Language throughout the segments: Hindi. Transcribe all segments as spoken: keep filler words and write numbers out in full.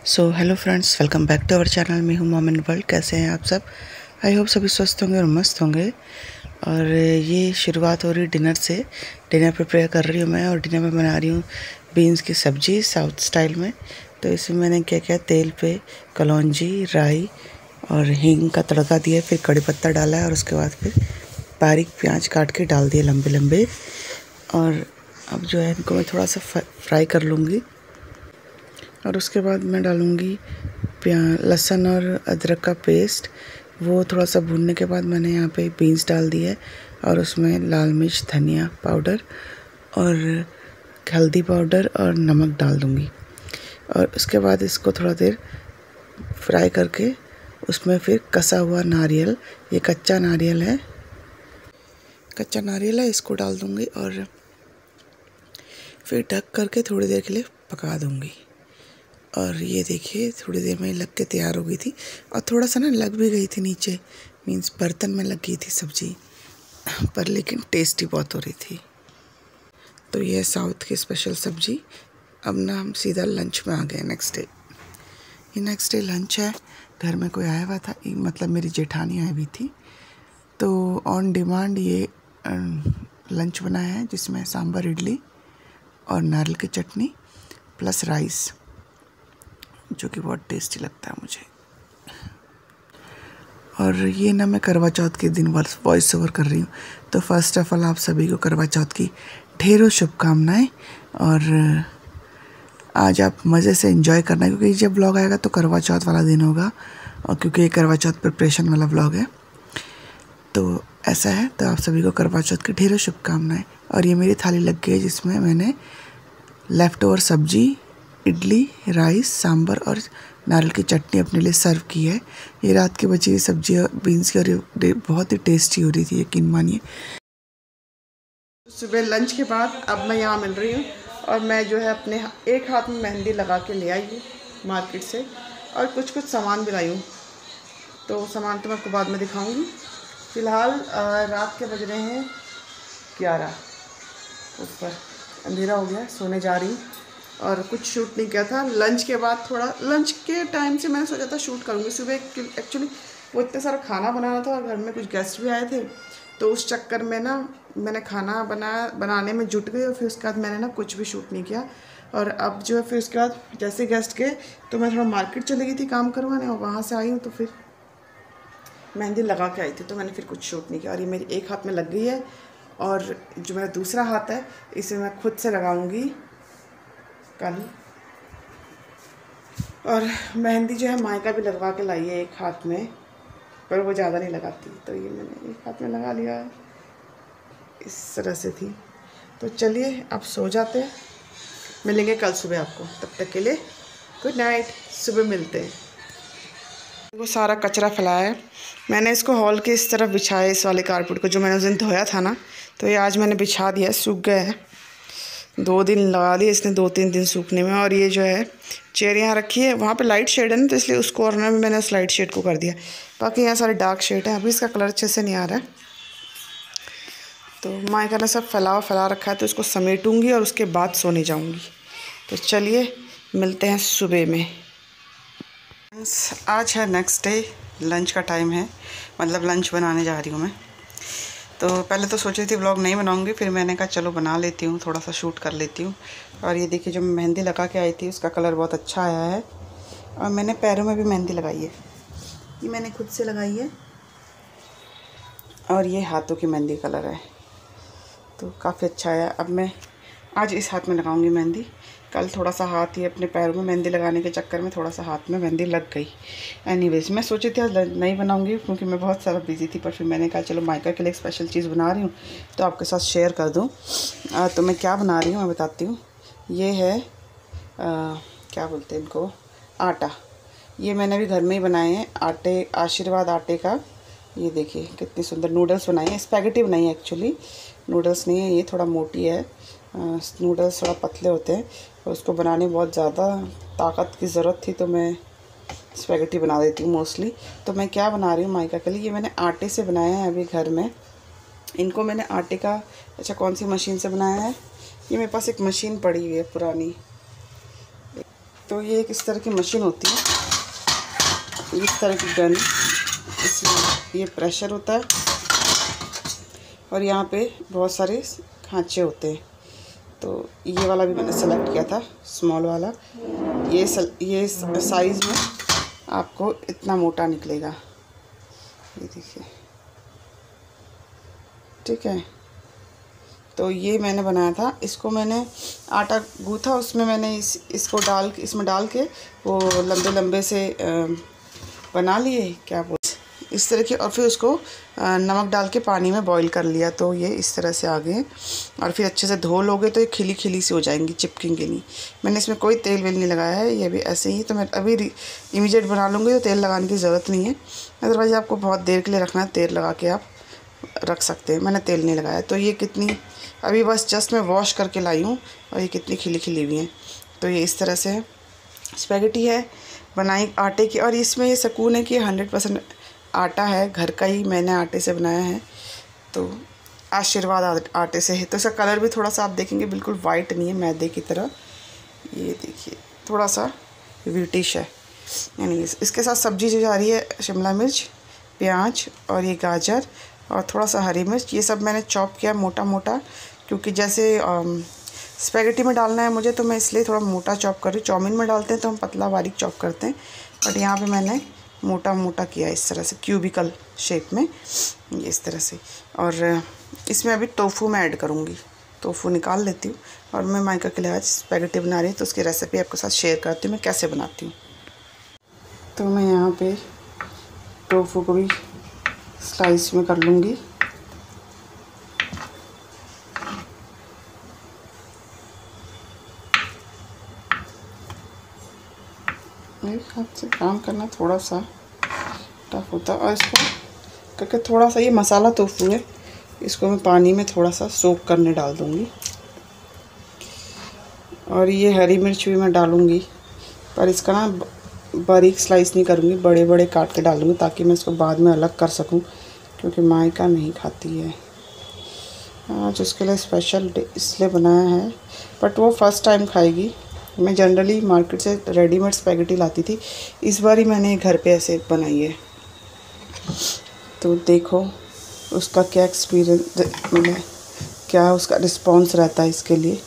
So hello friends, welcome back to our channel. मैं हूँ मोमिन वर्ल्ड। कैसे हैं आप सब? आई होप सभी स्वस्थ होंगे और मस्त होंगे। और ये शुरुआत हो रही है डिनर से। डिनर प्रिपेयर कर रही हूँ मैं, और डिनर में बना रही हूँ बीन्स की सब्ज़ी साउथ स्टाइल में। तो इसमें मैंने क्या क्या तेल पे कलौंजी, राई और हींग का तड़का दिया, फिर कड़ी पत्ता डाला है, और उसके बाद फिर बारीक प्याज काट के डाल दिए लंबे लंबे। और अब जो है इनको मैं थोड़ा सा फ्राई कर लूँगी, और उसके बाद मैं डालूँगी प्याज, लहसुन और अदरक का पेस्ट। वो थोड़ा सा भूनने के बाद मैंने यहाँ पे बीन्स डाल दिए, और उसमें लाल मिर्च, धनिया पाउडर और हल्दी पाउडर और नमक डाल दूँगी। और उसके बाद इसको थोड़ा देर फ्राई करके उसमें फिर कसा हुआ नारियल, ये कच्चा नारियल है, कच्चा नारियल है, इसको डाल दूँगी। और फिर ढक करके थोड़ी देर के लिए पका दूँगी। और ये देखिए थोड़ी देर में लग के तैयार हो गई थी, और थोड़ा सा ना लग भी गई थी नीचे, मीन्स बर्तन में लग गई थी सब्ज़ी, पर लेकिन टेस्टी बहुत हो रही थी। तो ये साउथ की स्पेशल सब्ज़ी। अब ना हम सीधा लंच में आ गए। नेक्स्ट डे ये नेक्स्ट डे लंच है। घर में कोई आया हुआ था, मतलब मेरी जेठानी आई हुई थी, तो ऑन डिमांड ये लंच बनाया है, जिसमें सांभर, इडली और नारियल की चटनी प्लस राइस, जो कि बहुत टेस्टी लगता है मुझे। और ये ना मैं करवा चौथ के दिन वॉइस ओवर कर रही हूँ। तो फर्स्ट ऑफ ऑल आप सभी को करवा चौथ की ढेरों शुभकामनाएं। और आज आप मज़े से एंजॉय करना, क्योंकि जब व्लॉग आएगा तो करवा चौथ वाला दिन होगा, और क्योंकि ये करवा चौथ प्रिपरेशन वाला व्लॉग है, तो ऐसा है। तो आप सभी को करवा चौथ की ढेरों शुभकामनाएँ। और ये मेरी थाली लग गई है, जिसमें मैंने लेफ़्ट ओवर सब्जी, इडली, राइस, सांभर और नारियल की चटनी अपने लिए सर्व की है। ये रात की बची हुई सब्जी बीन्स की, और ये बहुत ही टेस्टी हो रही थी, यकीन मानिए। सुबह लंच के बाद अब मैं यहाँ मिल रही हूँ, और मैं जो है अपने एक हाथ में मेहंदी लगा के ले आई हूँ मार्केट से, और कुछ कुछ सामान भी लाई हूँ। तो सामान तो मैं आपको बाद में दिखाऊँगी। फ़िलहाल रात के बज रहे हैं ग्यारह, ऊपर अंधेरा हो गया, सोने जा रही हूँ। और कुछ शूट नहीं किया था। लंच के बाद थोड़ा, लंच के टाइम से मैंने सोचा था शूट करूँगी। सुबह एक्चुअली वो इतना सारा खाना बनाना था, और घर में कुछ गेस्ट भी आए थे, तो उस चक्कर में ना मैंने खाना बनाया, बनाने में जुट गई, और फिर उसके बाद मैंने ना कुछ भी शूट नहीं किया। और अब जो है फिर उसके बाद जैसे गेस्ट गए तो मैं थोड़ा मार्केट चली गई थी काम करवाने, और वहाँ से आई हूँ तो फिर मेहंदी लगा के आई थी, तो मैंने फिर कुछ शूट नहीं किया। और ये मेरी एक हाथ में लग गई है, और जो मेरा दूसरा हाथ है इसे मैं खुद से लगाऊंगी कल। और मेहंदी जो है मायका भी लगवा के लाई है एक हाथ में, पर वो ज़्यादा नहीं लगाती, तो ये मैंने एक हाथ में लगा लिया है, इस तरह से थी। तो चलिए अब सो जाते हैं, मिलेंगे कल सुबह आपको। तब तक के लिए गुड नाइट, सुबह मिलते हैं। वो सारा कचरा फैलाया है, मैंने इसको हॉल के इस तरफ बिछाया, इस वाले कारपेट को जो मैंने उस दिन धोया था ना, तो ये आज मैंने बिछा दिया, सूख गया है। दो दिन लगा दिए इसने, दो तीन दिन सूखने में। और ये जो है चेयर यहाँ रखी है, वहाँ पे लाइट शेड है ना, तो इसलिए उस कॉर्नर में मैंने उस लाइट शेड को कर दिया। बाकी यहाँ सारे डार्क शेड है। अभी इसका कलर अच्छे से नहीं आ रहा है, तो मायका ने सब फैलावा फैला रखा है, तो इसको समेटूँगी और उसके बाद सोने जाऊँगी। तो चलिए मिलते हैं सुबह में। आज है नेक्स्ट डे, लंच का टाइम है, मतलब लंच बनाने जा रही हूँ मैं। तो पहले तो सोची थी व्लॉग नहीं बनाऊंगी, फिर मैंने कहा चलो बना लेती हूँ, थोड़ा सा शूट कर लेती हूँ। और ये देखिए जो मैं मेहंदी लगा के आई थी उसका कलर बहुत अच्छा आया है। और मैंने पैरों में भी मेहंदी लगाई है, ये मैंने खुद से लगाई है। और ये हाथों की मेहंदी कलर है, तो काफ़ी अच्छा आया। अब मैं आज इस हाथ में लगाऊंगी मेहंदी। कल थोड़ा सा हाथ ही अपने पैरों में मेहंदी लगाने के चक्कर में थोड़ा सा हाथ में मेहंदी लग गई। एनीवेज मैं सोची थी आज नहीं बनाऊंगी, क्योंकि मैं बहुत सारा बिजी थी, पर फिर मैंने कहा चलो मायका के लिए एक स्पेशल चीज़ बना रही हूँ तो आपके साथ शेयर कर दूँ। तो मैं क्या बना रही हूँ मैं बताती हूँ। ये है आ, क्या बोलते हैं इनको, आटा। ये मैंने भी घर में ही बनाए हैं, आटे, आशीर्वाद आटे का। ये देखिए कितनी सुंदर नूडल्स बनाए हैं, स्पैगेटी बनाई है एक्चुअली, नूडल्स नहीं है। ये थोड़ा मोटी है, नूडल्स थोड़ा पतले होते हैं, और उसको बनाने में बहुत ज़्यादा ताकत की ज़रूरत थी, तो मैं स्पैगेटी बना देती हूँ मोस्टली। तो मैं क्या बना रही हूँ मायका के लिए, ये मैंने आटे से बनाया है अभी घर में। इनको मैंने आटे का, अच्छा कौन सी मशीन से बनाया है, ये मेरे पास एक मशीन पड़ी हुई है पुरानी, तो ये एक इस तरह की मशीन होती है, इस तरह की गन, इसमें ये प्रेशर होता है और यहाँ पे बहुत सारे खांचे होते हैं। तो ये वाला भी मैंने सेलेक्ट किया था, स्मॉल वाला। ये सल, ये साइज़ में आपको इतना मोटा निकलेगा, ये देखिए, ठीक है। तो ये मैंने बनाया था, इसको मैंने आटा गूथा, उसमें मैंने इस इसको डाल के इसमें डाल के वो लंबे लंबे से बना लिए, क्या बोल इस तरह के, और फिर उसको नमक डाल के पानी में बॉईल कर लिया। तो ये इस तरह से आ गए, और फिर अच्छे से धो लोगे तो ये खिली खिली सी हो जाएंगी, चिपकेंगी नहीं। मैंने इसमें कोई तेल वेल नहीं लगाया है, ये भी ऐसे ही। तो मैं अभी इमीडिएट बना लूँगी तो तेल लगाने की ज़रूरत नहीं है, अदरवाइज़ आपको बहुत देर के लिए रखना है, तेल लगा के आप रख सकते हैं। मैंने तेल नहीं लगाया। तो ये कितनी अभी बस जस्ट मैं वॉश करके लाई हूँ, और ये कितनी खिली खिली हुई हैं। तो ये इस तरह से स्पैगेटी है बनाई आटे की, और इसमें ये सुकून है कि हंड्रेड परसेंट आटा है, घर का ही मैंने आटे से बनाया है। तो आशीर्वाद आटे से है। तो इसका कलर भी थोड़ा सा आप देखेंगे बिल्कुल वाइट नहीं है, मैदे की तरह। ये देखिए थोड़ा सा व्हीटिश है। यानी इसके साथ सब्जी जो जा रही है, शिमला मिर्च, प्याज और ये गाजर और थोड़ा सा हरी मिर्च, ये सब मैंने चॉप किया मोटा मोटा, क्योंकि जैसे स्पैगेटी में डालना है मुझे, तो मैं इसलिए थोड़ा मोटा चॉप कर रही हूँ। चाउमीन में डालते हैं तो हम पतला बारीक चॉप करते हैं, बट यहाँ पे मैंने मोटा मोटा किया इस तरह से, क्यूबिकल शेप में, ये इस तरह से। और इसमें अभी टोफू मैं ऐड करूँगी, टोफू निकाल लेती हूँ। और मैं माइका के लिए आज स्पैगेटी बना रही हूँ, तो उसकी रेसिपी आपके साथ शेयर करती हूँ मैं कैसे बनाती हूँ। तो मैं यहाँ पे टोफू को भी स्लाइस में कर लूँगी। हाथ से काम करना थोड़ा सा टफ होता है, और इसको क्योंकि थोड़ा सा ये मसाला टोफू है, इसको मैं पानी में थोड़ा सा सोक करने डाल दूँगी। और ये हरी मिर्च भी मैं डालूँगी, पर इसका ना बारीक स्लाइस नहीं करूँगी, बड़े बड़े काट के डालूँगी, ताकि मैं इसको बाद में अलग कर सकूँ, क्योंकि मायका नहीं खाती है। आज उसके लिए स्पेशल इसलिए बनाया है, बट वो फर्स्ट टाइम खाएगी। मैं जनरली मार्केट से रेडीमेड स्पैगेटी लाती थी, इस बार ही मैंने घर पे ऐसे बनाई है। तो देखो उसका क्या एक्सपीरियंस, मतलब क्या उसका रिस्पॉन्स रहता है इसके लिए।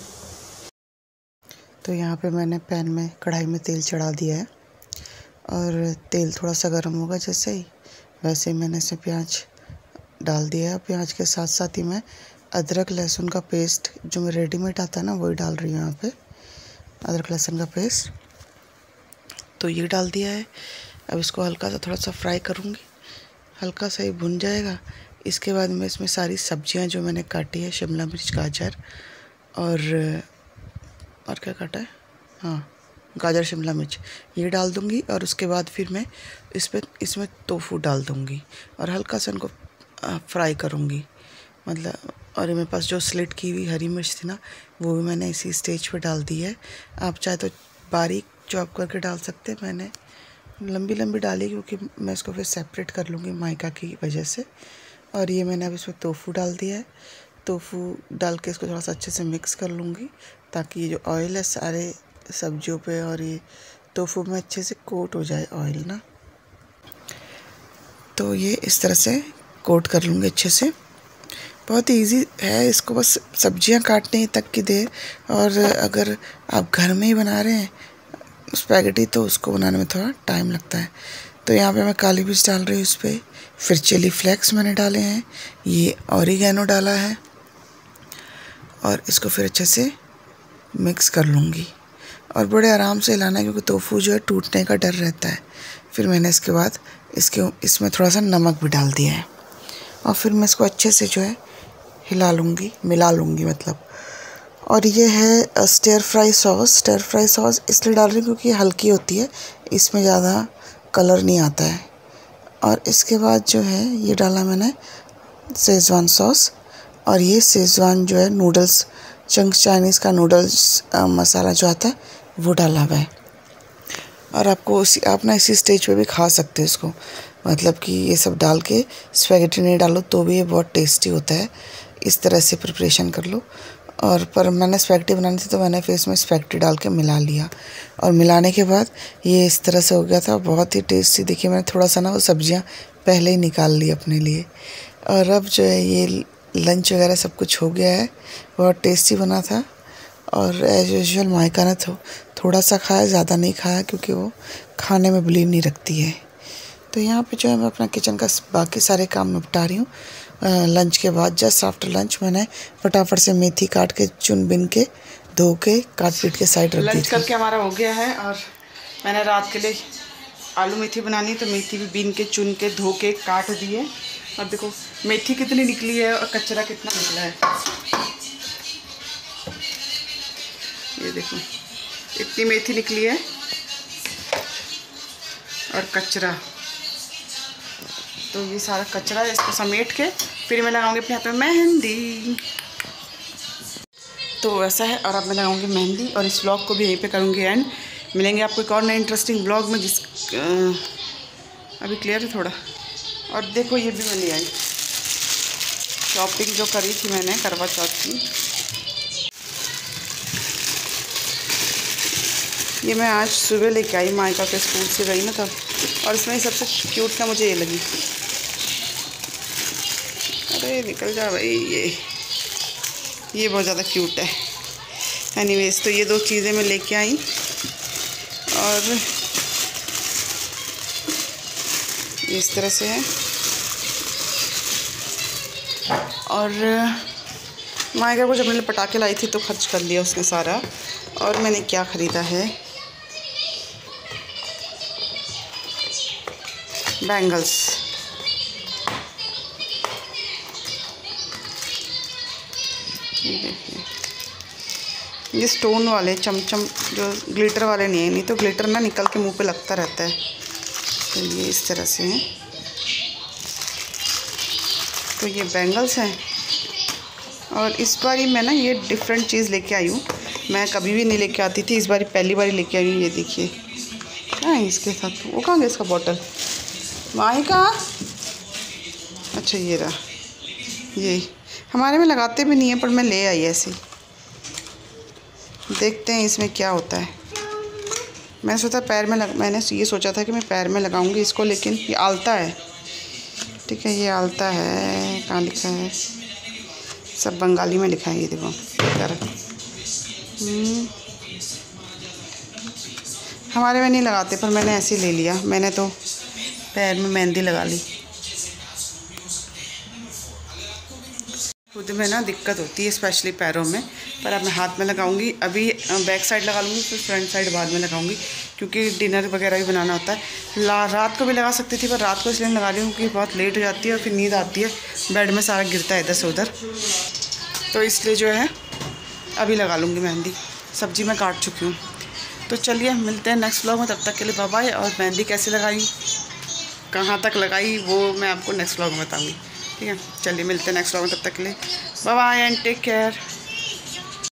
तो यहाँ पे मैंने पैन में कढ़ाई में तेल चढ़ा दिया है, और तेल थोड़ा सा गर्म होगा जैसे ही, वैसे ही मैंने इसमें प्याज डाल दिया है। प्याज के साथ साथ ही मैं अदरक लहसुन का पेस्ट जो मैं रेडीमेड आता है ना, वही डाल रही हूँ यहाँ पे, अदरक लहसुन का पेस्ट। तो ये डाल दिया है। अब इसको हल्का सा थोड़ा सा फ्राई करूँगी, हल्का सा ही भुन जाएगा। इसके बाद मैं इसमें सारी सब्जियां जो मैंने काटी है, शिमला मिर्च, गाजर और और क्या काटा है, हाँ गाजर शिमला मिर्च, ये डाल दूँगी। और उसके बाद फिर मैं इस पर इसमें टोफू डाल दूँगी और हल्का सा इनको फ्राई करूँगी, मतलब। और मेरे पास जो स्लिट की हुई हरी मिर्च थी ना, वो भी मैंने इसी स्टेज पे डाल दी है। आप चाहे तो बारीक चॉप करके डाल सकते हैं, मैंने लंबी लंबी डाली क्योंकि मैं इसको फिर सेपरेट कर लूँगी मायका की वजह से। और ये मैंने अब इसमें टोफू डाल दिया है। टोफू डाल के इसको थोड़ा सा अच्छे से मिक्स कर लूँगी, ताकि ये जो ऑयल है सारे सब्जियों पे और ये टोफू में अच्छे से कोट हो जाए ऑयल ना। तो ये इस तरह से कोट कर लूँगी अच्छे से। बहुत इजी है, इसको बस सब्जियां काटने तक की देर। और अगर आप घर में ही बना रहे हैं स्पैगेटी, तो उसको बनाने में थोड़ा टाइम लगता है। तो यहाँ पे मैं काली मिर्च डाल रही हूँ इस पर, फिर चिली फ्लेक्स मैंने डाले हैं, ये ऑरिगेनो डाला है, और इसको फिर अच्छे से मिक्स कर लूँगी। और बड़े आराम से हिलाना है, क्योंकि टोफू जो है टूटने का डर रहता है। फिर मैंने इसके बाद इसके इसमें थोड़ा सा नमक भी डाल दिया है, और फिर मैं इसको अच्छे से जो है हिला लूँगी, मिला लूँगी मतलब। और ये है stir fry sauce. Stir fry sauce इसलिए डाल रही हूँ क्योंकि ये हल्की होती है, इसमें ज़्यादा कलर नहीं आता है। और इसके बाद जो है ये डाला मैंने शेज़वान सॉस, और ये शेज़वान जो है नूडल्स, चंक्स चाइनीज़ का नूडल्स आ, मसाला जो आता है वो डाला हुआ है। और आपको उसी आप ना इसी स्टेज पे भी खा सकते हो इसको, मतलब कि ये सब डाल के स्पैगेटी नहीं डालो तो भी ये बहुत टेस्टी होता है। इस तरह से प्रिपरेशन कर लो। और पर मैंने स्पैगेटी बनानी थी तो मैंने फेस में स्पैगेटी डाल के मिला लिया, और मिलाने के बाद ये इस तरह से हो गया था, बहुत ही टेस्टी। देखिए मैंने थोड़ा सा ना वो सब्जियां पहले ही निकाल ली अपने लिए। और अब जो है ये लंच वगैरह सब कुछ हो गया है, बहुत टेस्टी बना था। और एज यूजुअल मायका ने तो थोड़ा सा खाया, ज़्यादा नहीं खाया क्योंकि वो खाने में बिलीव नहीं रखती है। तो यहाँ पे जो है मैं अपना किचन का बाकी सारे काम निपटा रही हूँ। लंच के बाद जस्ट आफ्टर लंच मैंने फटाफट से मेथी काट के चुन बिन के धो के काट पीट के साइड रख दी थी। लंच करके हमारा हो गया है, और मैंने रात के लिए आलू मेथी बनानी, तो मेथी भी बीन के चुन के धो के काट दी है। और देखो मेथी कितनी निकली है और कचरा कितना निकला है, ये देखो इतनी मेथी निकली है और कचरा। तो ये सारा कचरा है, इसको समेट के फिर मैं लगाऊंगी अपने हाथ में मेहंदी। तो वैसा है, और अब मैं लगाऊंगी मेहंदी, और इस व्लॉग को भी यहीं पे करूंगी एंड। मिलेंगे आपको एक और नए इंटरेस्टिंग ब्लॉग में, जिस आ, अभी क्लियर है थोड़ा। और देखो ये भी मैं ले आई, शॉपिंग जो करी थी मैंने करवा चौथ की, ये मैं आज सुबह लेके आई, मायका के स्कूल से गई ना तब। और इसमें सबसे क्यूट था मुझे ये लगी, अरे निकल जा भाई, ये ये बहुत ज़्यादा क्यूट है। एनीवेज तो ये दो चीज़ें मैं लेके आई, और इस तरह से है। और मायका को जब मैंने पटाखे लाई थी तो खर्च कर लिया उसने सारा। और मैंने क्या ख़रीदा है, बैंगल्स। ये देखिए, ये स्टोन वाले चमचम, जो ग्लिटर वाले नहीं है, नहीं तो ग्लिटर ना निकल के मुंह पे लगता रहता है। तो ये इस तरह से हैं, तो ये बैंगल्स हैं। और इस बारी मैं ना ये डिफरेंट चीज़ लेके आई हूँ, मैं कभी भी नहीं लेके आती थी, इस बारी पहली बारी लेके आई हूँ। ये देखिए क्या है इसके साथ, वो कहाँ गया इसका बॉटल, मायका, अच्छा ये रहा। ये हमारे में लगाते भी नहीं है, पर मैं ले आई ऐसे, देखते हैं इसमें क्या होता है। मैंने सोचा पैर में लग मैंने ये सोचा था कि मैं पैर में लगाऊंगी इसको, लेकिन ये आलता है, ठीक है, ये आलता है। कहाँ लिखा है, सब बंगाली में लिखा है, ये देखो यार। हमारे में नहीं लगाते, पर मैंने ऐसे ही ले लिया, मैंने तो पैर में मेहंदी लगा ली। खुद में ना दिक्कत होती है स्पेशली पैरों में, पर अब मैं हाथ में लगाऊंगी। अभी बैक साइड लगा लूँगी, फिर फ्रंट साइड बाद में लगाऊंगी, क्योंकि डिनर वगैरह भी बनाना होता है। ला रात को भी लगा सकती थी, पर रात को इसलिए लगा रही हूँ कि बहुत लेट हो जाती है और फिर नींद आती है, बेड में सारा गिरता है इधर से उधर, तो इसलिए जो है अभी लगा लूँगी मेहंदी। सब्जी मैं काट चुकी हूँ। तो चलिए मिलते हैं नेक्स्ट व्लॉग में, तब तक के लिए बाय बाय। और मेहंदी कैसे लगाई, कहाँ तक लगाई, वो मैं आपको नेक्स्ट व्लॉग में बताऊँगी, ठीक है। चलिए मिलते हैं नेक्स्ट व्लॉग में, तब तक के लिए bye bye and take care.